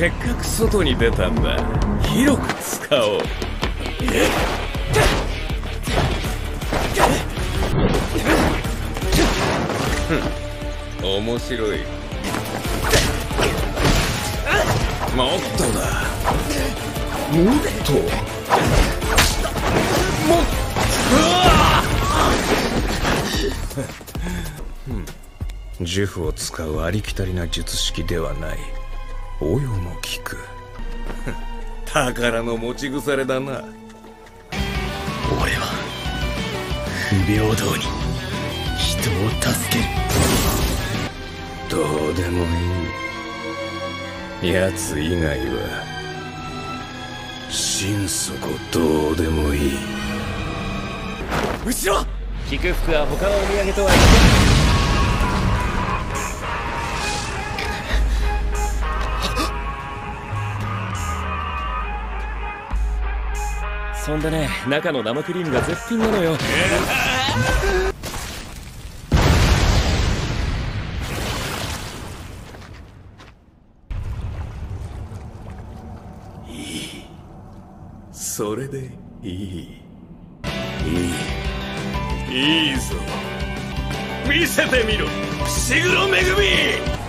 せっかく外に出たんだ。広く使おう。面白い。もっとだ。もっと。もっ呪符を使うありきたりな術式ではない。応用も効く。宝の持ち腐れだな。 俺は不平等に人を助ける。 どうでもいい。奴以外は心底どうでもいい。 後ろ。 菊福は他のお土産とはそんでね、中の生クリームが絶品なのよ。 いい。それでいい。いいぞ。見せてみろ、伏黒恵。